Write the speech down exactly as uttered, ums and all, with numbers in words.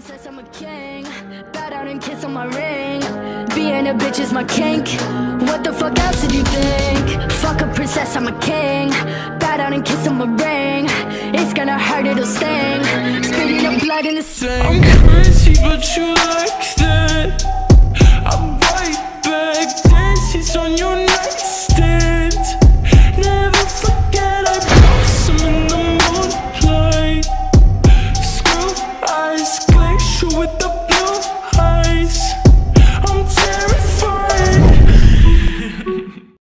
princess, I'm a king. Bow down and kiss on my ring. Being a bitch is my kink. What the fuck else did you think? Fuck a princess, I'm a king. Bow down and kiss on my ring. It's gonna hurt, it'll sting. Spitting up blood in the sink. I'm crazy, but you love